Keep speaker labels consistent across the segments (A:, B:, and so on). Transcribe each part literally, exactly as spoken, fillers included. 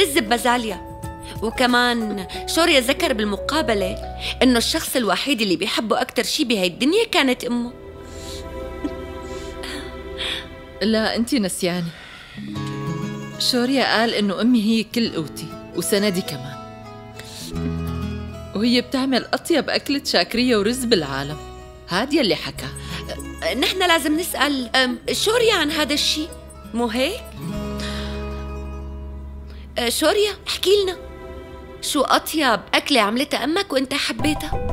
A: رز ببازاليا. وكمان شوريا ذكر بالمقابلة إنه الشخص الوحيد اللي بيحبه أكتر شي بهاي الدنيا كانت أمه.
B: لا أنتي نسياني. شوريا قال إنه أمي هي كل قوتي وسندي كمان، وهي بتعمل أطيب أكلة شاكرية ورز بالعالم. هاد يلي حكى.
A: نحن لازم نسأل شوريا عن هذا الشي، مو هيك؟ شوريا احكي لنا شو أطيب أكلة عملتها أمك وأنت حبيتها؟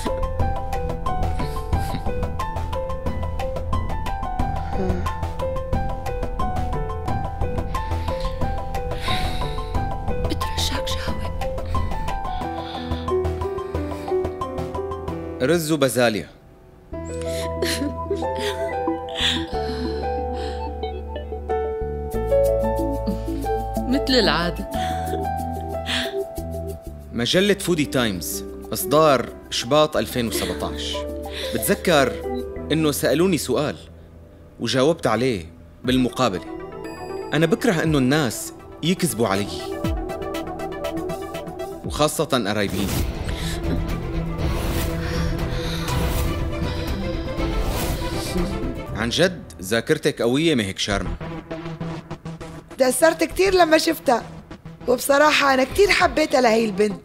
A: بترجاك جاوب.
C: رز وبازاليا.
B: مثل العادة.
C: مجلة فودي تايمز إصدار شباط ألفين وسبعة عشر. بتذكر إنه سألوني سؤال وجاوبت عليه بالمقابلة. أنا بكره إنه الناس يكذبوا علي، وخاصة قرايبين. عن جد ذاكرتك قوية مهك شارما.
D: تأثرت كتير لما شفتها، وبصراحة أنا كتير حبيتها لهي البنت.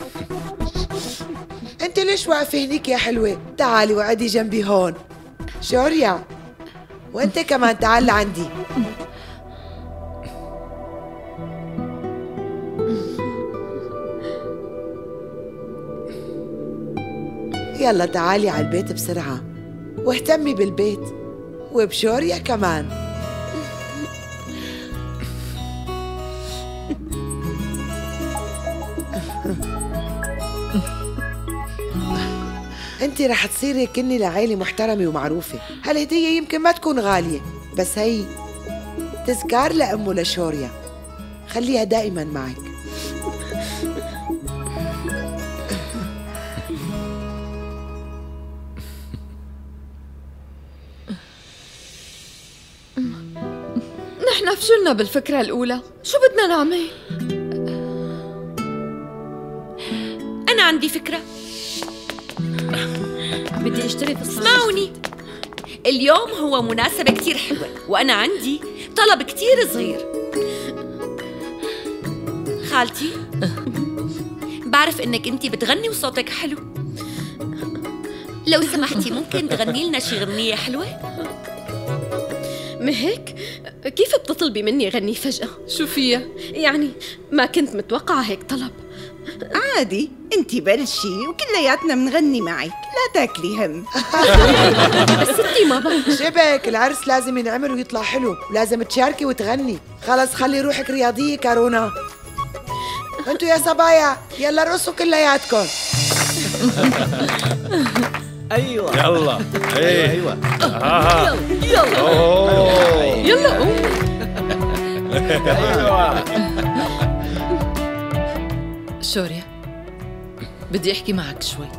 D: أنت ليش واقفة هنيك يا حلوة؟ تعالي وقعدي جنبي هون. شوريا، وأنت كمان تعال لعندي. يلا تعالي على البيت بسرعة واهتمي بالبيت وبشوريا كمان. انت رح تصيري كني لعائلة محترمة ومعروفة. هالهدية يمكن ما تكون غالية، بس هي تذكار لأمه لشوريا، خليها دائما معك.
B: نحن فشلنا بالفكرة الأولى، شو بدنا نعمل؟
A: أنا عندي فكرة.
E: بدي اشتري في الصالة.
A: اسمعوني، اليوم هو مناسبة كتير حلوة، وأنا عندي طلب كتير صغير. خالتي، بعرف إنك أنتي بتغني وصوتك حلو، لو سمحتي ممكن تغني لنا شي غنية حلوة؟
E: مهك؟ كيف بتطلبي مني غني فجأة؟
B: شو فيها؟
E: يعني ما كنت متوقعة هيك طلب.
F: عادي، انتي بلشي وكلياتنا منغني معك، لا تاكلي هم.
E: بس انتي ما بقى
D: شبك العرس لازم ينعمل ويطلع حلو، ولازم تشاركي وتغني. خلص خلي روحك رياضية كارونا. انتوا يا صبايا يلا رقصوا كلياتكم.
G: ايوه
H: يلا. ايه
G: ايوه
H: ها
E: يلا
H: أوه.
E: يلا قوم.
H: ايوه.
B: شوريا، بدي أحكي معك شوي.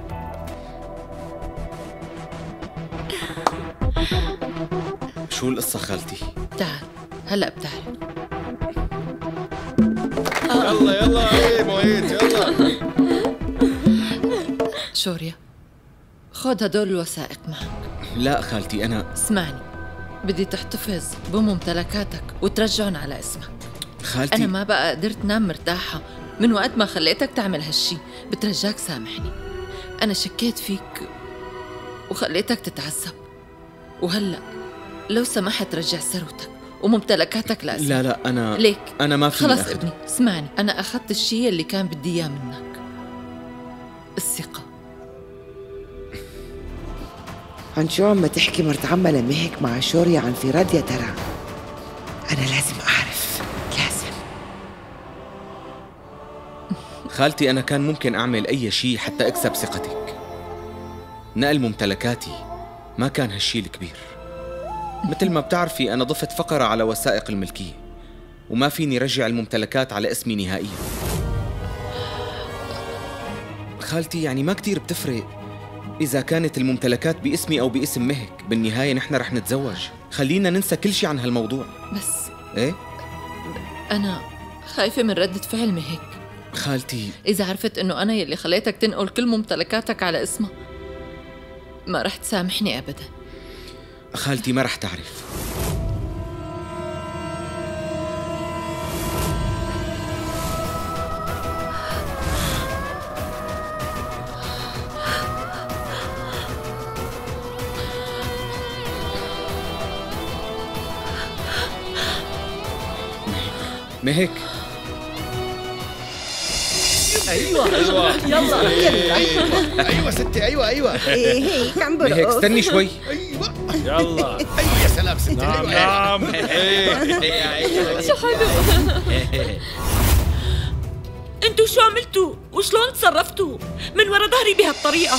C: شو القصة خالتي؟
B: تعال هلأ بتعرف.
H: يلا يلا ايه مويت يلا.
B: شوريا، خذ هدول الوثائق معك.
C: لا خالتي أنا.
B: اسمعني، بدي تحتفظ بممتلكاتك وترجعن على اسمك.
C: خالتي
B: أنا ما بقى قدرت نام مرتاحة من وقت ما خليتك تعمل هالشي. بترجاك سامحني، أنا شكيت فيك وخليتك تتعذب، وهلأ لو سمحت رجع ثروتك وممتلكاتك لاسمك.
C: لا لا أنا
B: ليك
C: أنا ما فيني
B: خلص
C: أخذ.
B: ابني اسمعني، أنا أخذت الشيء اللي كان بدي إياه منك، الثقة.
D: عن شو عم تحكي مرت عمها لمهك مع شوريا عن فراد يا ترى؟ أنا لازم أعرف، لازم.
C: خالتي أنا كان ممكن أعمل أي شيء حتى أكسب ثقتك. نقل ممتلكاتي ما كان هالشي الكبير. مثل ما بتعرفي أنا ضفت فقرة على وثائق الملكية، وما فيني رجع الممتلكات على اسمي نهائيا. خالتي يعني ما كتير بتفرق إذا كانت الممتلكات باسمي أو باسم مهك، بالنهاية نحن رح نتزوج. خلينا ننسى كل شي عن هالموضوع.
B: بس
C: إيه؟
B: أنا خايفة من ردة فعل مهيك.
C: خالتي
B: إذا عرفت إنه أنا يلي خليتك تنقل كل ممتلكاتك على اسمها ما رح تسامحني أبدا.
C: خالتي ما رح تعرف. مهيك
H: ايوه ايوه
F: يلا يلا
H: ايوه ستي ايوه ايوه
F: ايه هيك عم
C: مهيك
F: برقص.
C: استني شوي.
H: ايوه
G: يلا
H: ايوه يا سلام ستي.
G: نعم
H: أيوة.
G: نعم.
A: شو حلو. انتوا شو عملتوا وشلون تصرفتوا من ورا ظهري بهالطريقة؟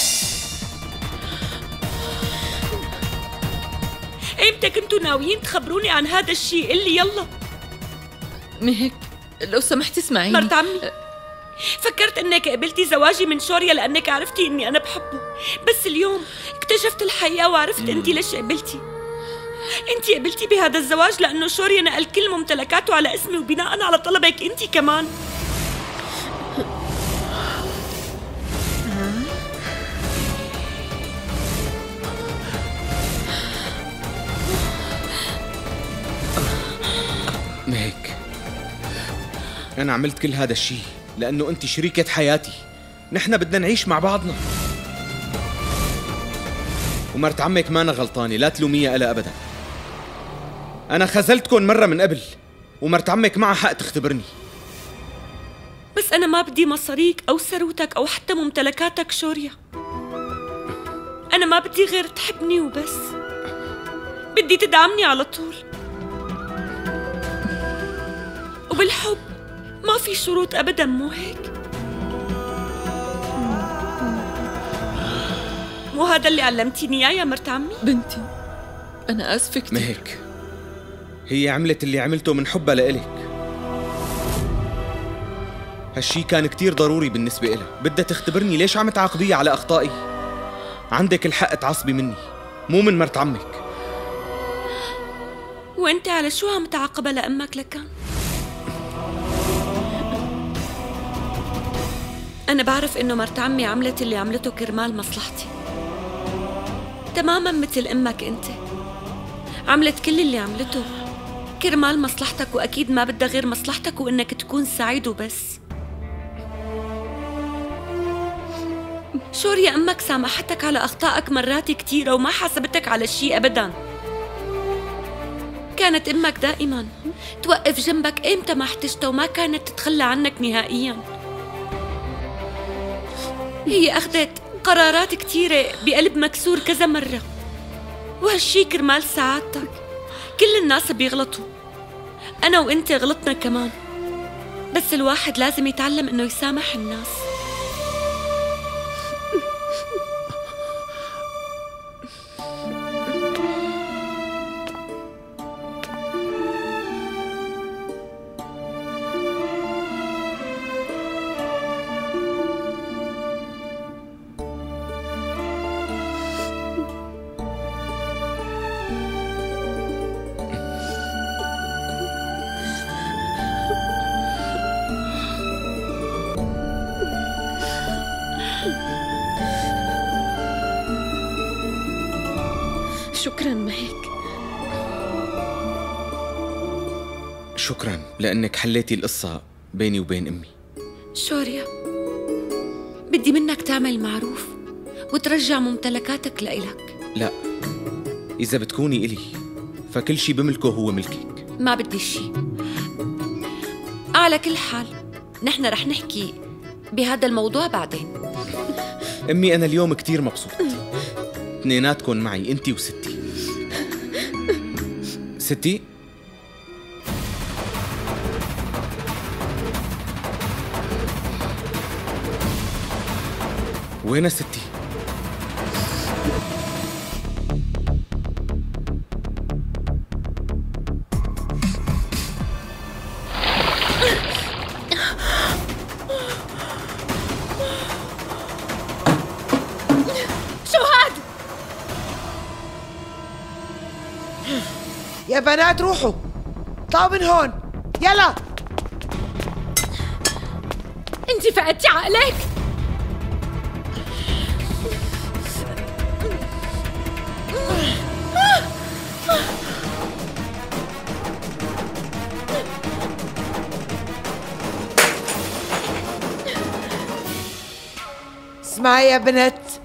A: ايمتى كنتوا ناويين تخبروني عن هذا الشيء؟ اللي يلا
B: مهيك لو سمحتي اسمعيني.
A: مرت عمي، فكرت انك قبلتي زواجي من شوريا لانك عرفتي اني انا بحبه، بس اليوم اكتشفت الحقيقة وعرفت انتي ليش قبلتي. انتي قبلتي بهذا الزواج لانه شوريا نقل كل ممتلكاته على اسمي وبناء على طلبك انتي كمان.
C: مهيك أنا عملت كل هذا الشيء لأنه أنت شريكة حياتي. نحن بدنا نعيش مع بعضنا. ومرت عمك مانا غلطانة، لا تلوميها ألا أبدا. أنا خذلتكم مرة من قبل ومرت عمك معها حق تختبرني.
A: بس أنا ما بدي مصاريك أو ثروتك أو حتى ممتلكاتك شوريا. أنا ما بدي غير تحبني وبس. بدي تدعمني على طول. وبالحب ما في شروط أبداً، مو هيك؟ مو هذا اللي علمتيني إياه يا مرت عمي؟
B: بنتي أنا آسفة كتير.
C: مهيك هي عملت اللي عملته من حبها لإلك. هالشي كان كتير ضروري بالنسبة إلها. بدها تختبرني ليش عم تعاقبيها على أخطائي. عندك الحق تعصبي مني، مو من مرت عمك.
A: وأنت على شو عم تعاقبها لأمك لكان؟ أنا بعرف إنه مرت عمي عملت اللي عملته كرمال مصلحتي، تماماً مثل أمك أنت. عملت كل اللي عملته كرمال مصلحتك، وأكيد ما بدها غير مصلحتك وإنك تكون سعيد وبس. شوريا أمك سامحتك على أخطائك مرات كتيرة وما حاسبتك على الشيء أبداً. كانت أمك دائماً توقف جنبك إمتى ما احتجتها وما كانت تتخلى عنك نهائياً. هي أخذت قرارات كتيرة بقلب مكسور كذا مرة، وهالشي كرمال سعادتك. كل الناس بيغلطوا، أنا وإنت غلطنا كمان، بس الواحد لازم يتعلم إنه يسامح الناس.
E: شكراً مهيك.
C: شكراً لأنك حليتي القصة بيني وبين أمي.
A: شوريا، بدي منك تعمل معروف وترجع ممتلكاتك لإلك.
C: لا، إذا بتكوني إلي فكل شي بملكه هو ملكك.
A: ما بدي شي. على كل حال نحن رح نحكي بهذا الموضوع بعدين.
C: أمي أنا اليوم كتير مبسوط. اثنيناتكن معي، أنتي وستي. ستي وين ستي؟
E: شو هاد؟
D: يا بنات روحوا، طلعوا من هون، يلا
E: انت فقدتي عقلك؟
D: اسمعي يا بنت،